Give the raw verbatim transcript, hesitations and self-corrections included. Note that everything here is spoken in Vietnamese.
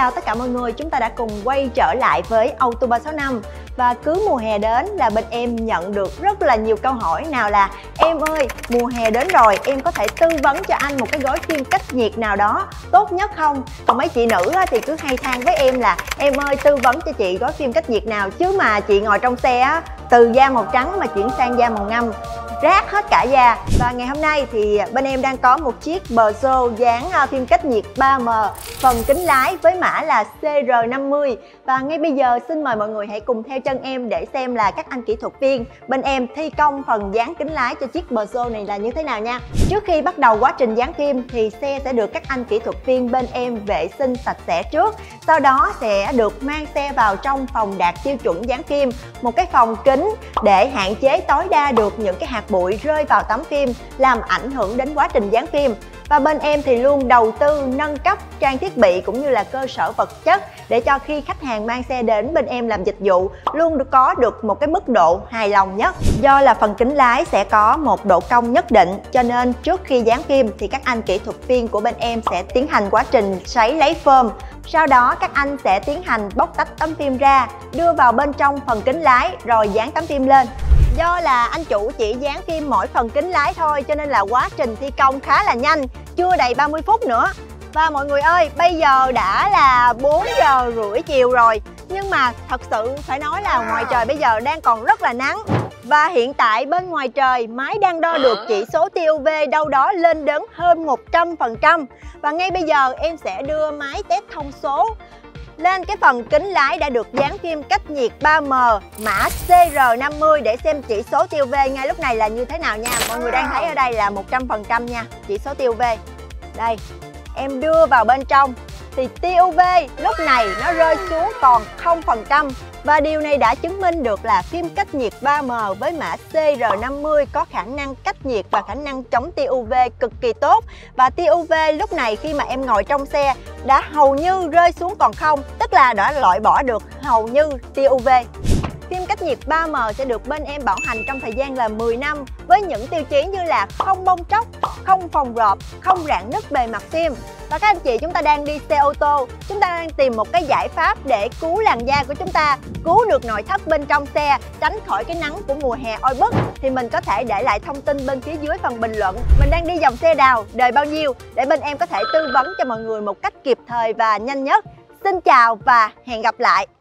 chào tất cả mọi người, chúng ta đã cùng quay trở lại với Auto ba sáu năm. Và cứ mùa hè đến là bên em nhận được rất là nhiều câu hỏi. Nào là em ơi, mùa hè đến rồi, em có thể tư vấn cho anh một cái gói phim cách nhiệt nào đó tốt nhất không? Còn mấy chị nữ thì cứ hay than với em là em ơi tư vấn cho chị gói phim cách nhiệt nào, chứ mà chị ngồi trong xe á, từ da màu trắng mà chuyển sang da màu ngâm, rát hết cả da. Và ngày hôm nay thì bên em đang có một chiếc Peugeot dáng phim cách nhiệt ba M, phần kính lái với mã là C R năm mươi. Và ngay bây giờ xin mời mọi người hãy cùng theo chân em để xem là các anh kỹ thuật viên bên em thi công phần dán kính lái cho chiếc Peugeot này là như thế nào nha. Trước khi bắt đầu quá trình dán phim thì xe sẽ được các anh kỹ thuật viên bên em vệ sinh sạch sẽ trước. Sau đó sẽ được mang xe vào trong phòng đạt tiêu chuẩn dán phim, một cái phòng kính để hạn chế tối đa được những cái hạt bụi rơi vào tấm phim làm ảnh hưởng đến quá trình dán phim. Và bên em thì luôn đầu tư nâng cấp trang thiết bị cũng như là cơ sở vật chất để cho khi khách hàng mang xe đến bên em làm dịch vụ luôn được có được một cái mức độ hài lòng nhất. Do là phần kính lái sẽ có một độ cong nhất định, cho nên trước khi dán phim thì các anh kỹ thuật viên của bên em sẽ tiến hành quá trình sấy lấy phơm. Sau đó các anh sẽ tiến hành bóc tách tấm phim ra, đưa vào bên trong phần kính lái rồi dán tấm phim lên. Do là anh chủ chỉ dán phim mỗi phần kính lái thôi cho nên là quá trình thi công khá là nhanh, chưa đầy ba mươi phút nữa. Và mọi người ơi, bây giờ đã là bốn giờ rưỡi chiều rồi, nhưng mà thật sự phải nói là ngoài trời bây giờ đang còn rất là nắng. Và hiện tại bên ngoài trời máy đang đo được chỉ số tia u vê đâu đó lên đến hơn một trăm phần trăm. Và ngay bây giờ em sẽ đưa máy test thông số lên cái phần kính lái đã được dán phim cách nhiệt ba M mã C R năm mươi để xem chỉ số tia u vê ngay lúc này là như thế nào nha. Mọi người đang thấy ở đây là một trăm phần trăm nha, chỉ số tia u vê. Đây, em đưa vào bên trong thì tia u vê lúc này nó rơi xuống còn không phần trăm. Và điều này đã chứng minh được là phim cách nhiệt ba M với mã C R năm mươi có khả năng cách nhiệt và khả năng chống tia u vê cực kỳ tốt. Và tia u vê lúc này khi mà em ngồi trong xe đã hầu như rơi xuống còn không, tức là đã loại bỏ được hầu như tia u vê. Phim cách nhiệt ba M sẽ được bên em bảo hành trong thời gian là mười năm với những tiêu chí như là không bong tróc, không phồng rộp, không rạn nứt bề mặt phim. Và các anh chị, chúng ta đang đi xe ô tô, chúng ta đang tìm một cái giải pháp để cứu làn da của chúng ta, cứu được nội thất bên trong xe, tránh khỏi cái nắng của mùa hè oi bức, thì mình có thể để lại thông tin bên phía dưới phần bình luận mình đang đi dòng xe nào, đời bao nhiêu để bên em có thể tư vấn cho mọi người một cách kịp thời và nhanh nhất. Xin chào và hẹn gặp lại.